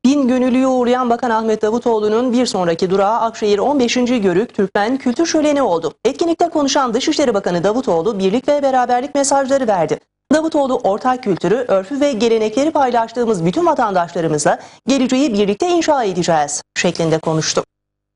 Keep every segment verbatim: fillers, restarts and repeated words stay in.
Bin gönüllüyü uğurlayan Bakan Ahmet Davutoğlu'nun bir sonraki durağı Akşehir on beşinci Yörük Türkmen Kültür Şöleni oldu. Etkinlikte konuşan Dışişleri Bakanı Davutoğlu birlik ve beraberlik mesajları verdi. Davutoğlu ortak kültürü, örfü ve gelenekleri paylaştığımız bütün vatandaşlarımızla geleceği birlikte inşa edeceğiz şeklinde konuştu.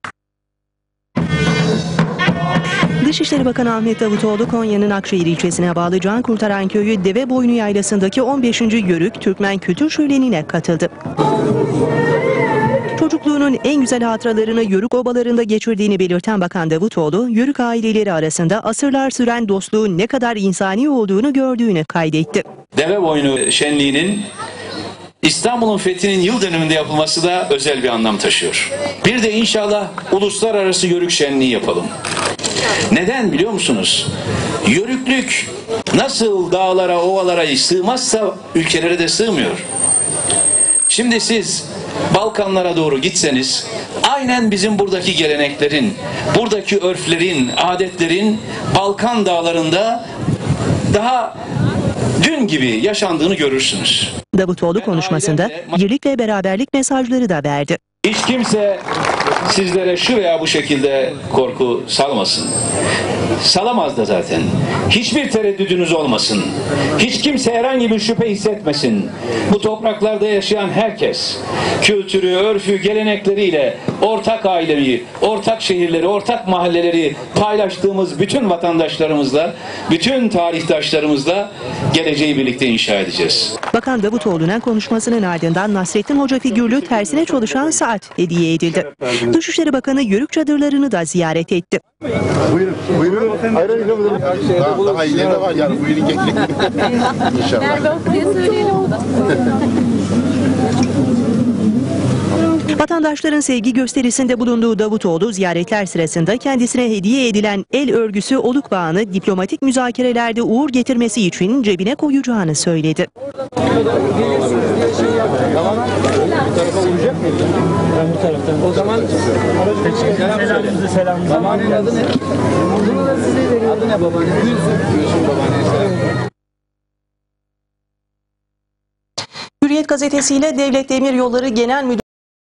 Dışişleri Bakanı Ahmet Davutoğlu Konya'nın Akşehir ilçesine bağlı Cankurtaran Köyü Deveboynu Yaylası'ndaki on beşinci Yörük Türkmen Kültür Şöleni'ne katıldı. Çocukluğunun en güzel hatıralarını Yörük obalarında geçirdiğini belirten Bakan Davutoğlu, Yörük aileleri arasında asırlar süren dostluğun ne kadar insani olduğunu gördüğünü kaydetti. Deveboynu şenliğinin İstanbul'un fethinin yıl dönümünde yapılması da özel bir anlam taşıyor. Bir de inşallah uluslararası Yörük şenliği yapalım. Neden biliyor musunuz? Yörüklük nasıl dağlara, ovalara sığmazsa ülkelere de sığmıyor. Şimdi siz Balkanlara doğru gitseniz aynen bizim buradaki geleneklerin, buradaki örflerin, adetlerin Balkan dağlarında daha dün gibi yaşandığını görürsünüz. Davutoğlu konuşmasında birlik ve beraberlik mesajları da verdi. Hiç kimse sizlere şu veya bu şekilde korku salmasın. Salamaz da zaten. Hiçbir tereddüdünüz olmasın. Hiç kimse herhangi bir şüphe hissetmesin. Bu topraklarda yaşayan herkes kültürü, örfü, gelenekleriyle ortak aileyi, ortak şehirleri, ortak mahalleleri paylaştığımız bütün vatandaşlarımızla, bütün tarihtaşlarımızla geleceği birlikte inşa edeceğiz. Bakan Davutoğlu'na konuşmasının ardından Nasrettin Hoca figürlü tersine çalışan saat hediye edildi. Dışişleri Bakanı Yörük çadırlarını da ziyaret etti. Buyurun, buyurun. Hayır, hayır, daha, daha iyileri de var yani. Buyurun gelin. İnşallah. Merve Oklu'ya söyleyelim bu da. Vatandaşların sevgi gösterisinde bulunduğu Davutoğlu ziyaretler sırasında kendisine hediye edilen el örgüsü oluk bağını diplomatik müzakerelerde uğur getirmesi için cebine koyacağını söyledi. O zaman selamınızı selamınızı. Babaannenin adı ne? Adı ne babaanne? Gülsün babaannesi. Hürriyet gazetesiyle Devlet Demiryolları Genel Müdürü